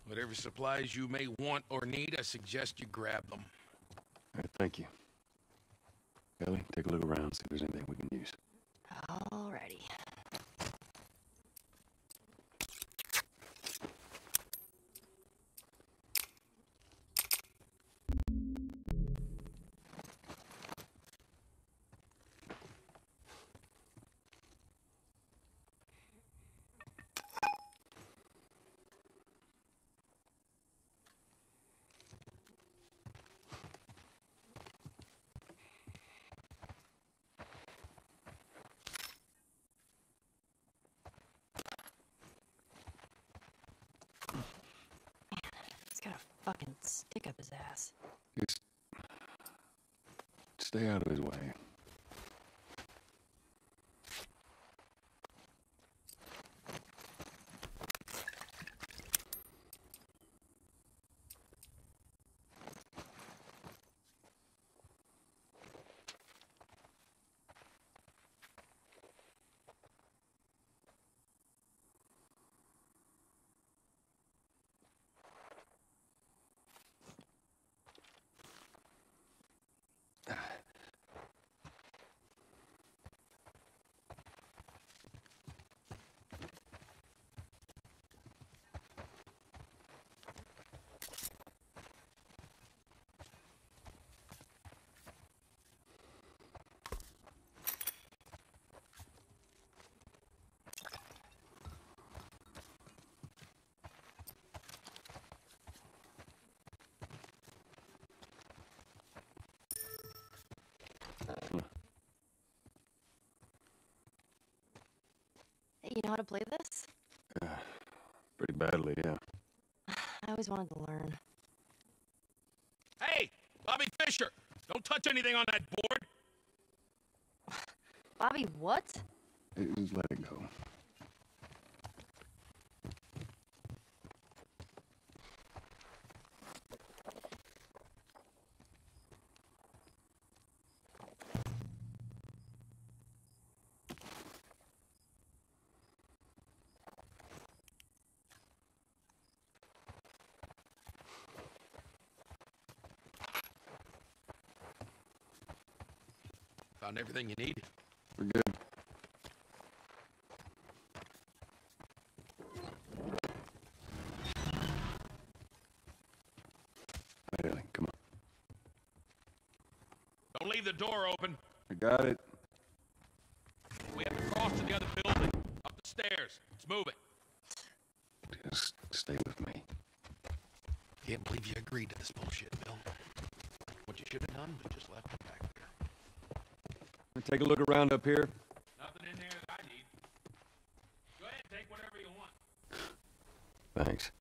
Whatever supplies you may want or need, I suggest you grab them. All right, thank you. Ellie, take a look around, see if there's anything we can use. Alrighty. He's got a fucking stick up his ass. Just stay out of his way. Hey, you know how to play this? Pretty badly, yeah. I always wanted to learn. Hey, Bobby Fisher! Don't touch anything on that board! Bobby, what? Just let it go. Found everything you need? We're good. All right, Ellie, come on. Don't leave the door open. I got it. We have to cross to the other building. Up the stairs. Let's move it. Just stay with me. Can't believe you agreed to this bullshit, Bill. What you should have done was just left it back there. Take a look around up here. Nothing in there that I need. Go ahead, take whatever you want. Thanks.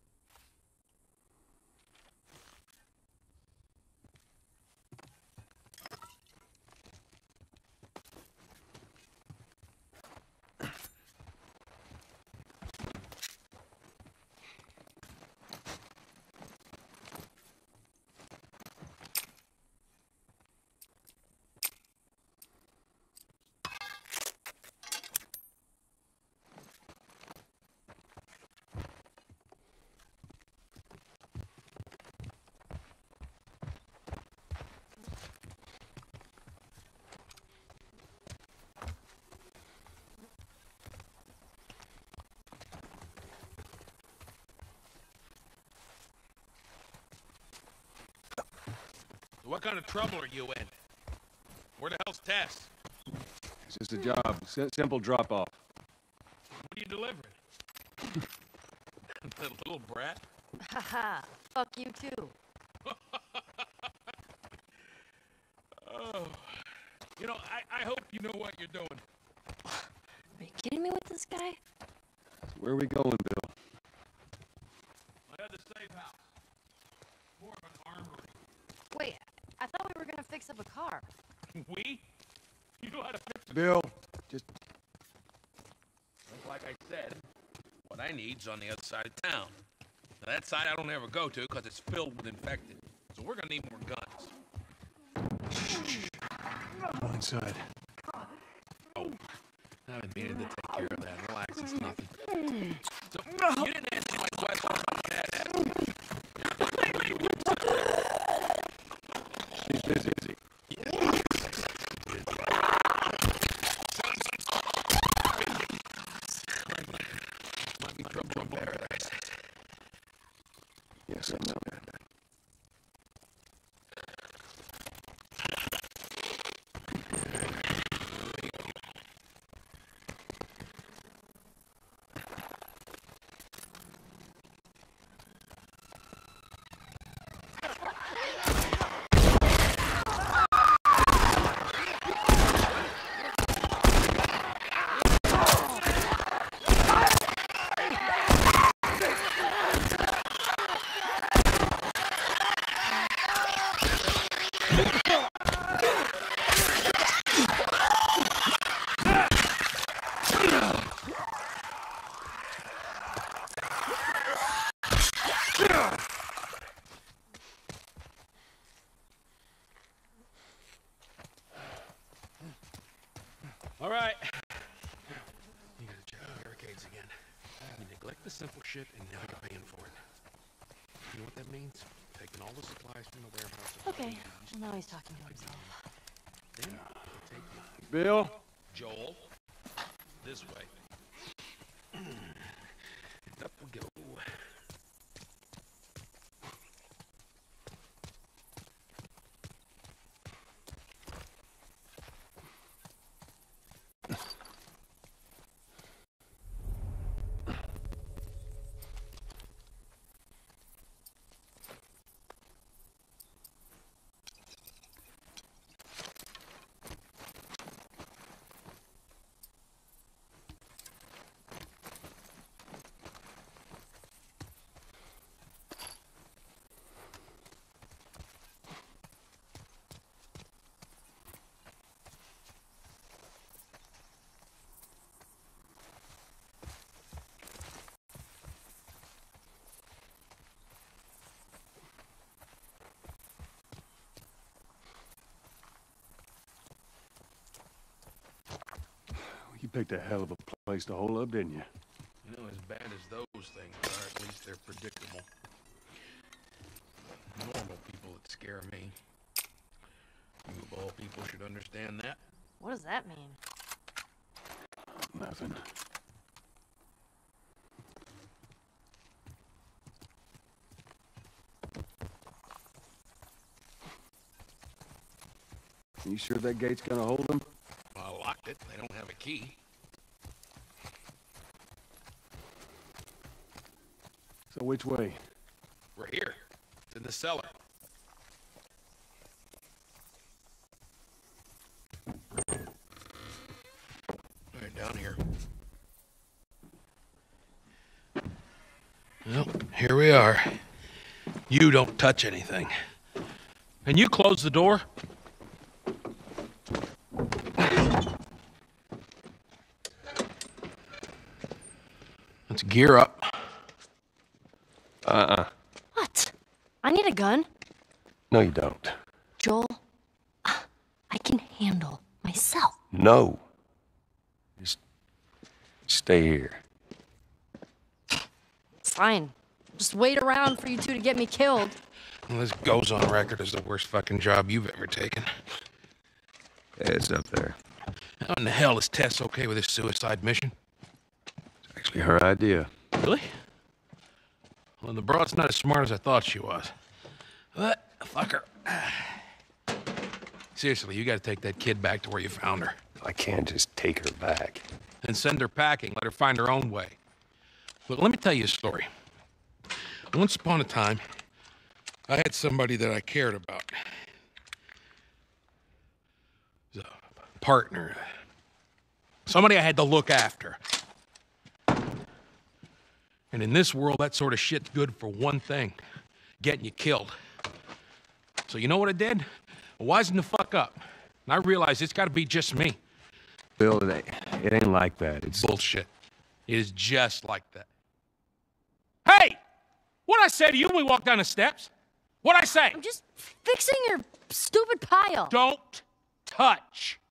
What kind of trouble are you in? Where the hell's Tess? It's just a job. Simple drop-off. What are you delivering? That little brat? Haha, fuck you too. Oh. You know, I hope you know what you're doing. Are you kidding me with this guy? Where are we going, Bill? My other safe house. More of an armory. Wait, I thought we were gonna fix up a car. We? You know how to fix it? Bill, just... Like I said, what I need's on the other side of town. Now, that side I don't ever go to because it's filled with infected. So we're gonna need more guns. Go inside. Oh, I've been meaning to take care of that. Relax, it's nothing. So, you didn't answer my question about that. shit, and now you're paying for it. You know what that means? Taking all the supplies from the warehouse. Okay, well now he's talking to himself. Then you take your Bill? Joel, this way. Up we go. You picked a hell of a place to hole up, didn't you? You know, as bad as those things are, at least they're predictable. Normal people that scare me. You of all people should understand that. What does that mean? Nothing. You sure that gate's gonna hold them? I locked it. They don't have a key. So which way? We're here. It's in the cellar. Right down here. Well, here we are. You don't touch anything. And you close the door? Let's gear up. What? I need a gun. No, you don't. Joel, I can handle myself. No. Just stay here. Fine. Just wait around for you two to get me killed. Well, this goes on record as the worst fucking job you've ever taken. Yeah, it's up there. How in the hell is Tess okay with this suicide mission? It's actually her idea. Really? Well, the broad's not as smart as I thought she was. But, fuck her. Seriously, you gotta take that kid back to where you found her. I can't just take her back. And send her packing, let her find her own way. Look, let me tell you a story. Once upon a time, I had somebody that I cared about. It was a partner. Somebody I had to look after. And in this world, that sort of shit's good for one thing. Getting you killed. So you know what I did? I wisened the fuck up. And I realized it's gotta be just me. Bill, it ain't like that. It's Bullshit. It is just like that. Hey! What'd I say to you when we walked down the steps? What'd I say? I'm just fixing your stupid pile. Don't touch.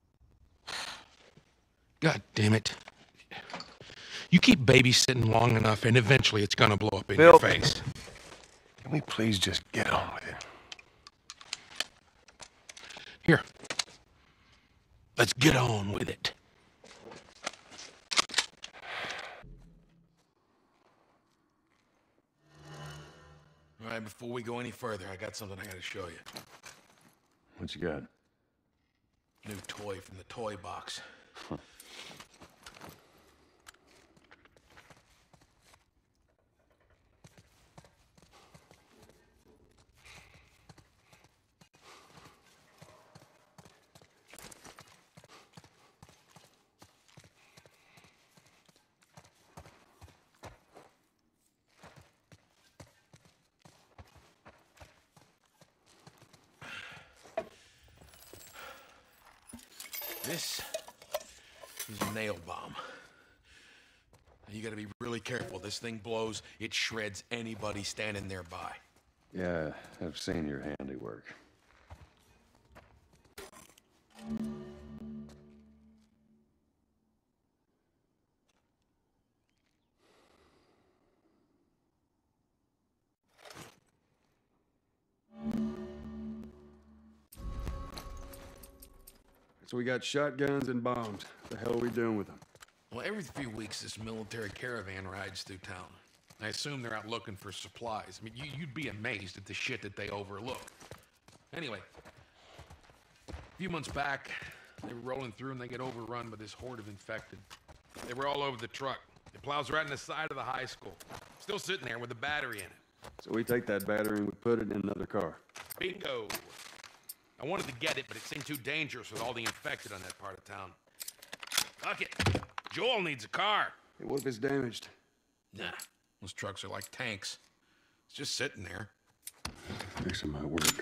God damn it. You keep babysitting long enough, and eventually it's gonna blow up in your face. Can we please just get on with it? Here. Let's get on with it. All right, before we go any further, I got something I gotta show you. What you got? New toy from the toy box. This is a nail bomb. You gotta be really careful. This thing blows, it shreds anybody standing nearby. Yeah, I've seen your handiwork. So we got shotguns and bombs. The hell are we doing with them? Well, every few weeks, this military caravan rides through town. I assume they're out looking for supplies. I mean, you'd be amazed at the shit that they overlook. Anyway, a few months back, they were rolling through and they get overrun by this horde of infected. They were all over the truck. It plows right in the side of the high school. Still sitting there with a battery in it. So we take that battery and we put it in another car. Bingo! I wanted to get it, but it seemed too dangerous with all the infected on that part of town. Fuck it. Joel needs a car. Hey, what if it's damaged? Nah, those trucks are like tanks. It's just sitting there. Fixing might work.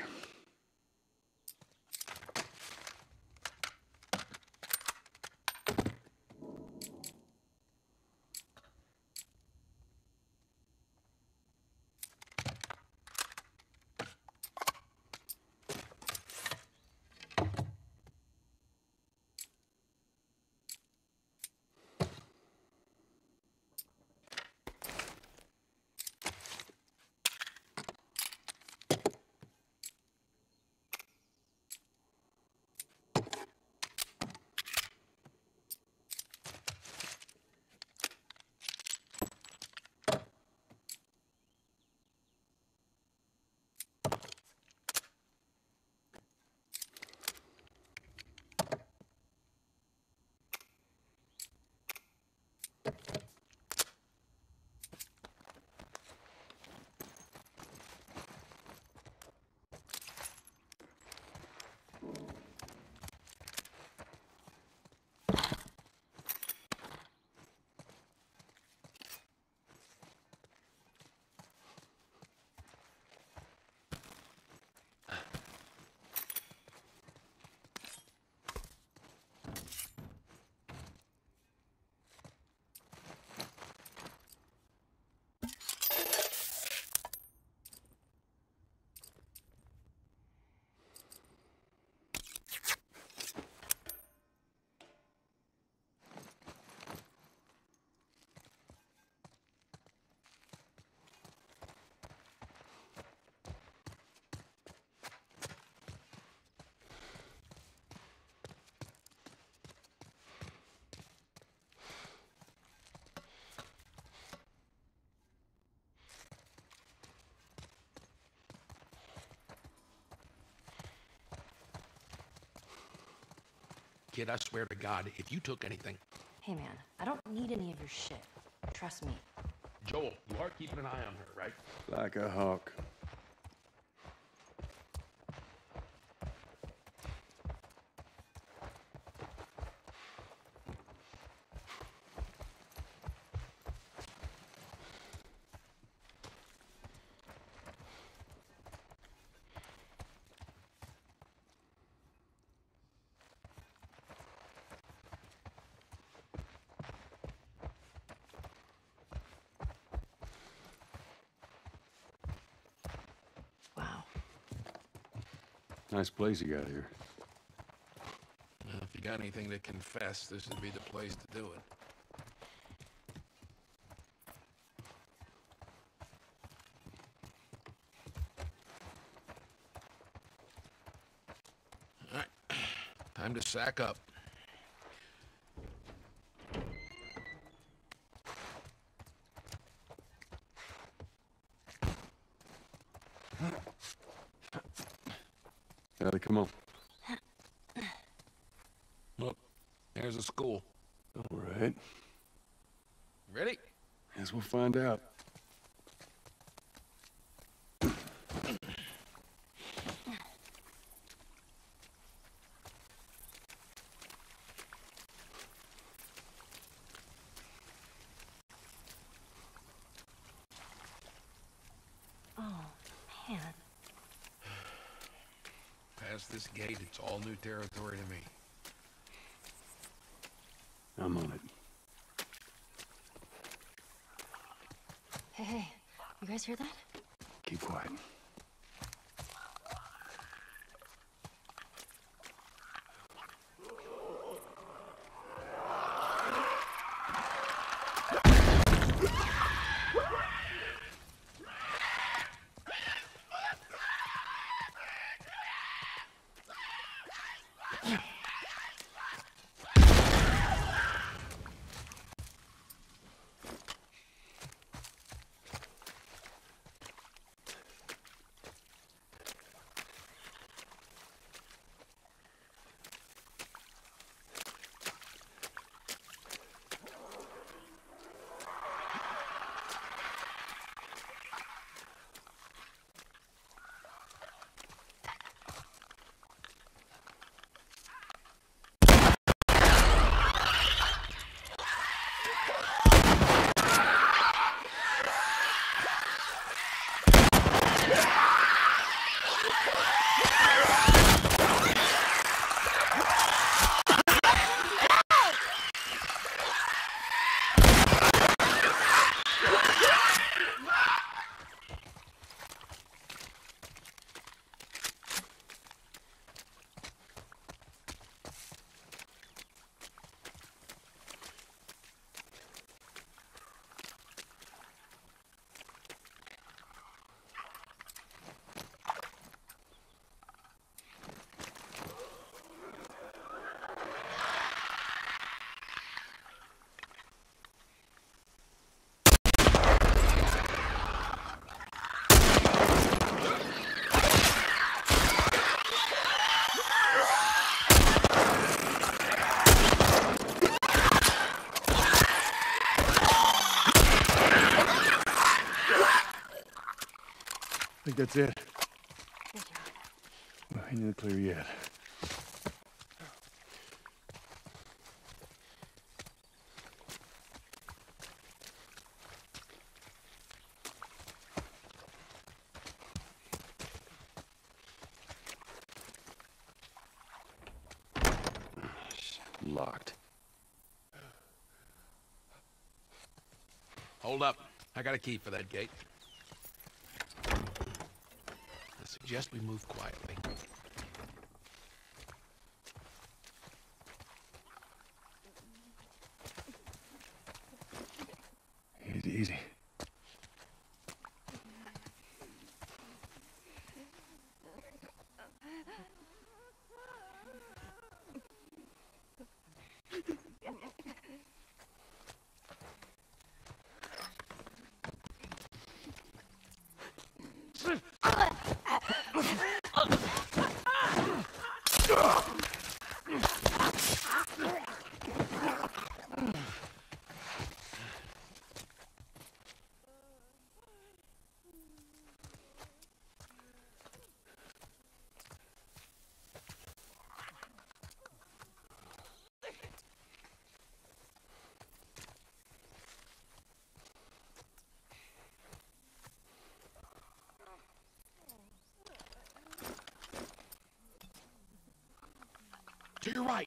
Kid, I swear to God, if you took anything... Hey, man, I don't need any of your shit. Trust me. Joel, you are keeping an eye on her, right? Like a hawk. Wow. Nice place you got here. Well, if you got anything to confess, this would be the place to do it. All right, time to sack up. Ellie, come on. Look, there's a school. All right. Ready? Guess we'll find out. Oh, man. Past this gate, it's all new territory to me. I'm on it. Hey, you guys hear that? Keep quiet. think that's it. Well, ain't in the clear yet. Locked. Hold up. I got a key for that gate. I suggest we move quietly. Easy, easy. To your right.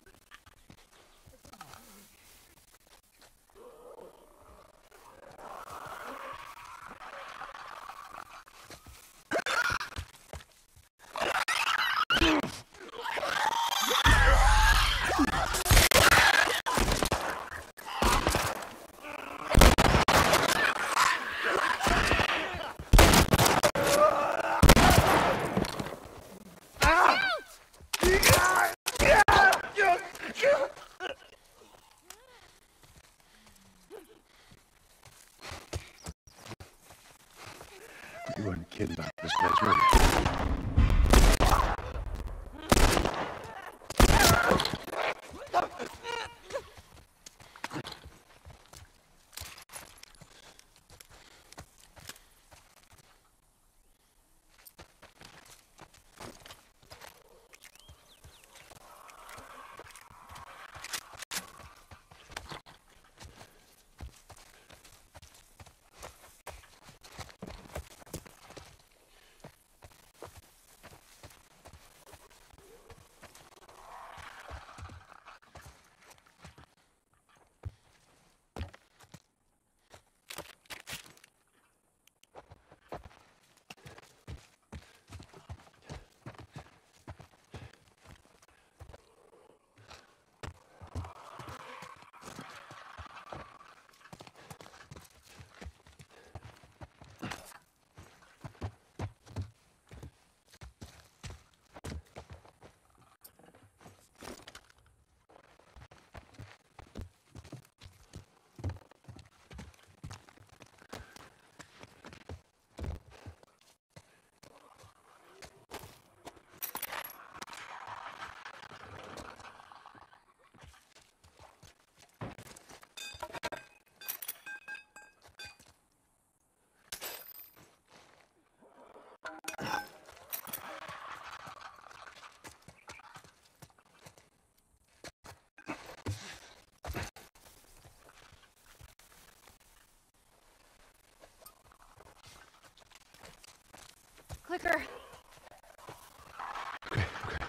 You weren't kidding about this place, were you? Clicker. Okay, okay.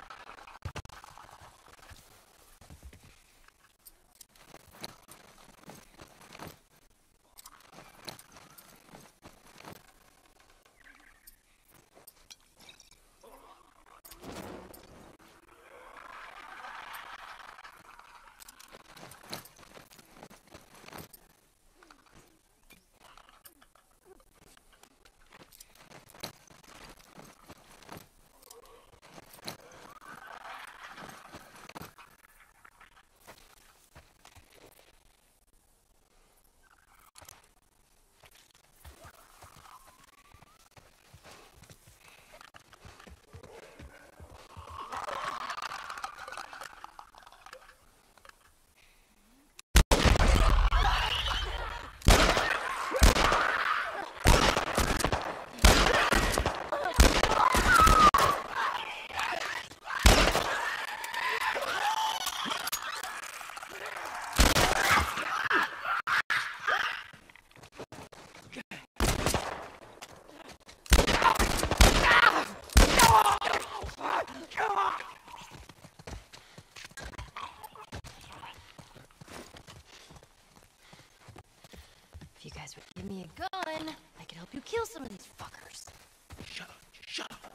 Give me a gun. I can help you kill some of these fuckers. Shut up. Shut up.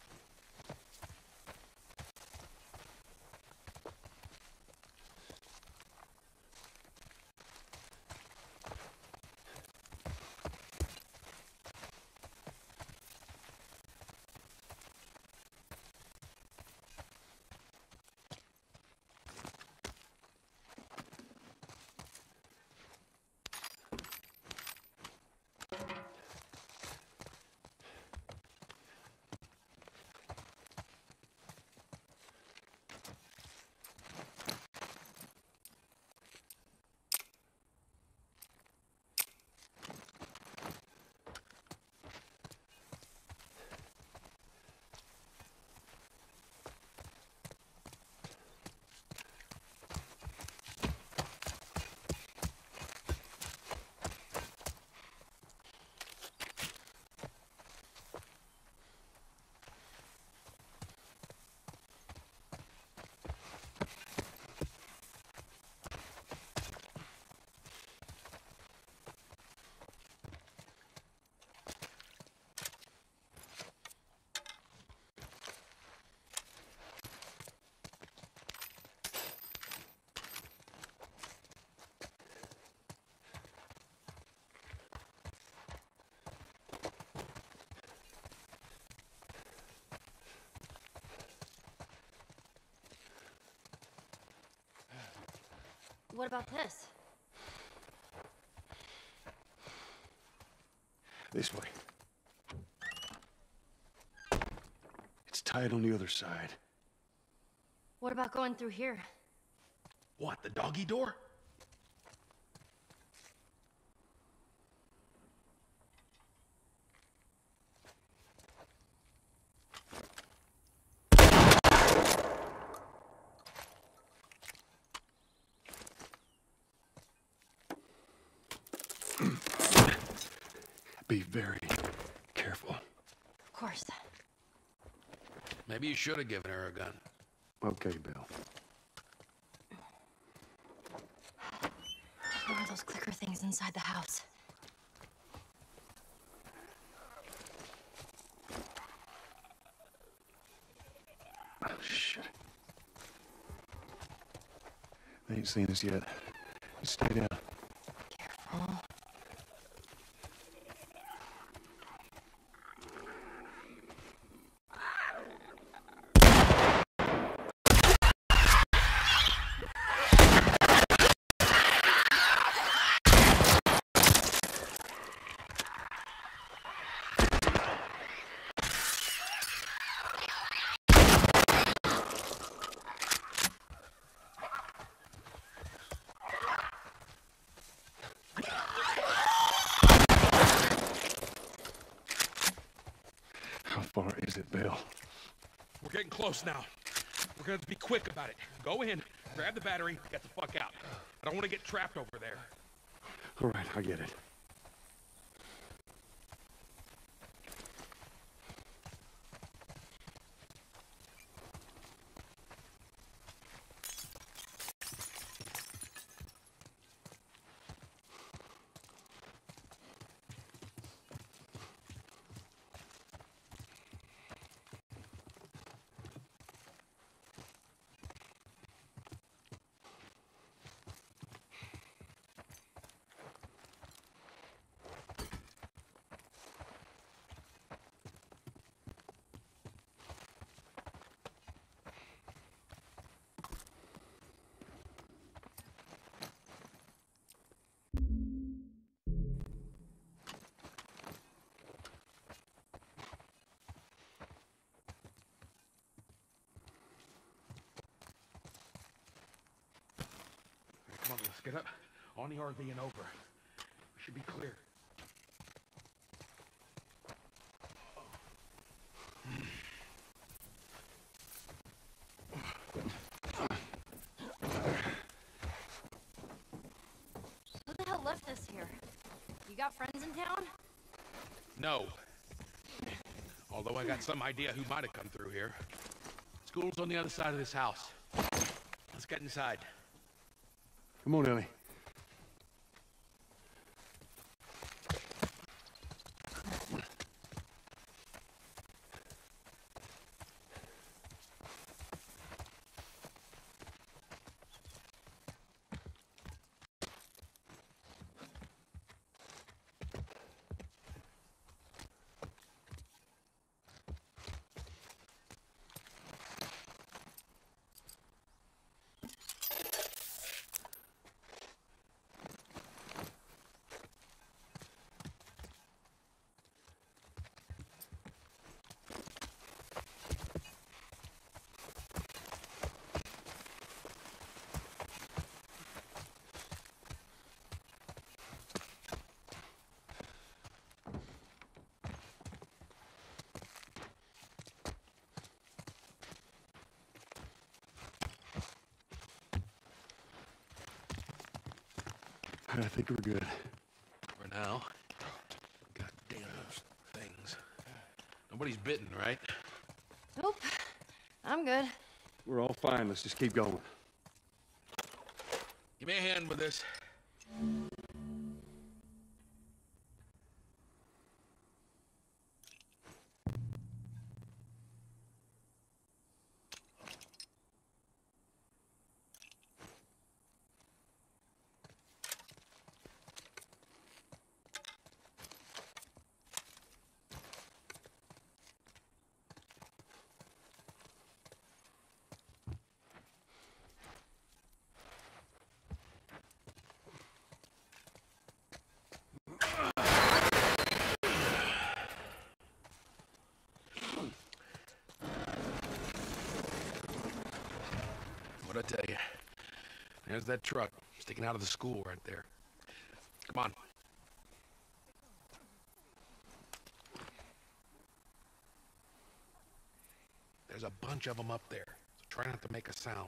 What about this? This way. It's tied on the other side. What about going through here? What, the doggy door? Be very careful. Of course. Maybe you should have given her a gun. Okay, Bill. What are those clicker things inside the house? Oh, shit. They ain't seen us yet. Just stay down. Careful. How far is it, Bill? We're getting close now. We're gonna have to be quick about it. Go in, grab the battery, get the fuck out. I don't want to get trapped over there. All right, I get it. Come on, let's get up on the RV and over. We should be clear. Who the hell left us here? You got friends in town? No. Although I got some idea who might have come through here. School's on the other side of this house. Let's get inside. Come on, Ellie. I think we're good. For now. God damn those things. Nobody's bitten, right? Nope. I'm good. We're all fine. Let's just keep going. Give me a hand with this. What'd I tell you? There's that truck sticking out of the school right there. Come on. There's a bunch of them up there, so try not to make a sound.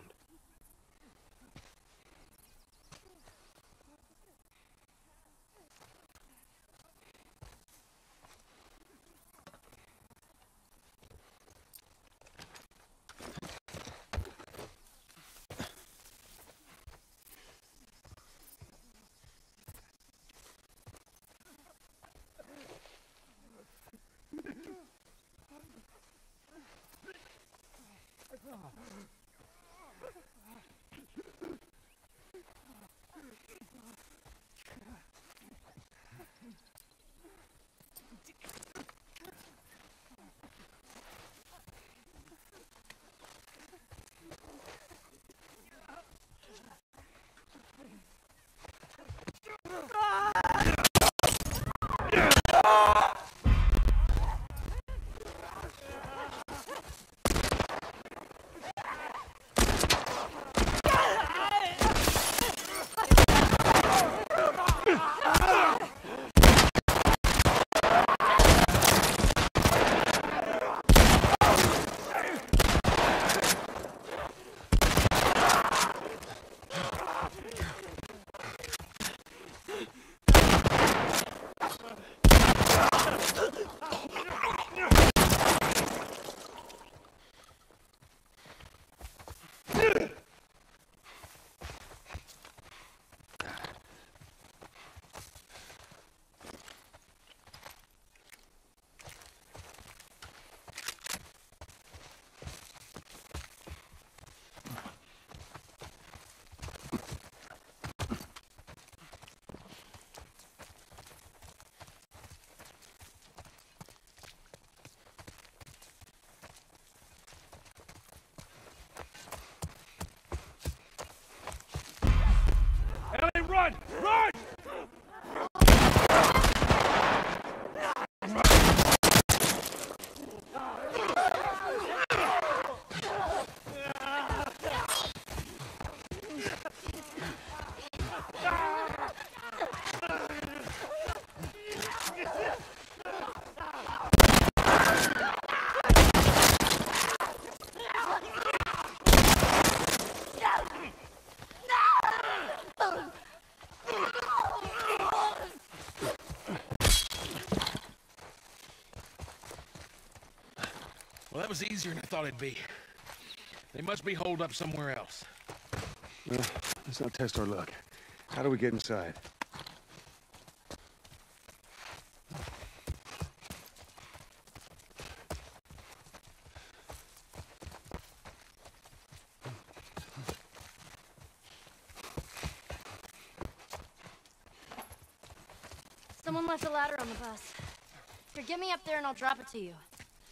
Run! Run! Well, that was easier than I thought it'd be. They must be holed up somewhere else. Well, let's not test our luck. How do we get inside? Someone left a ladder on the bus. Here, get me up there and I'll drop it to you.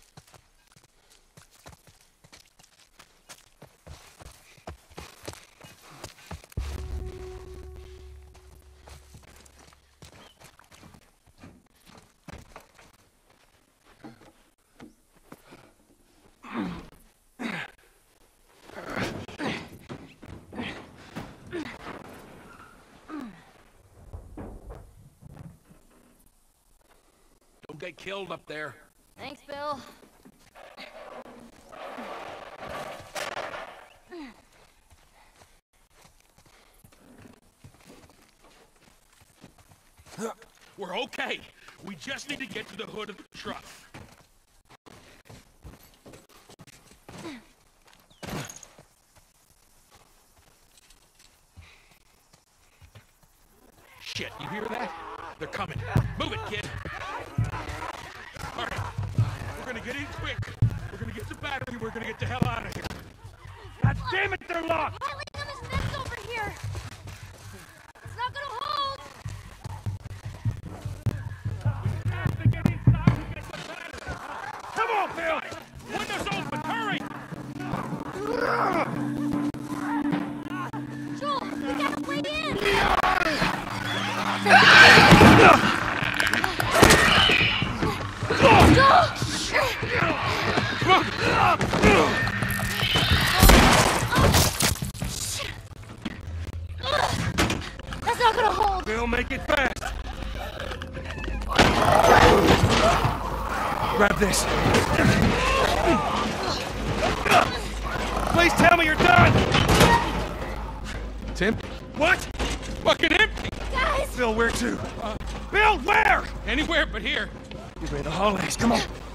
Don't get killed up there. Thanks, Bill. Okay, we just need to get to the hood of the truck. Shit, you hear that? They're coming. Move it, kid. All right, we're gonna get in quick. We're gonna get the battery. We're gonna get the hell out of here. God damn it, they're locked! Piling on this fence over here. It's not gonna hold. Come on, Bill! Windows open! Hurry! Joel, we gotta wait in. That's not gonna hold. Bill, make it fast! Grab this. Please tell me you're done! Tim? What? Fucking empty! Guys! Bill, where to? Bill, where? Anywhere but here. You're in the hallways. Come on.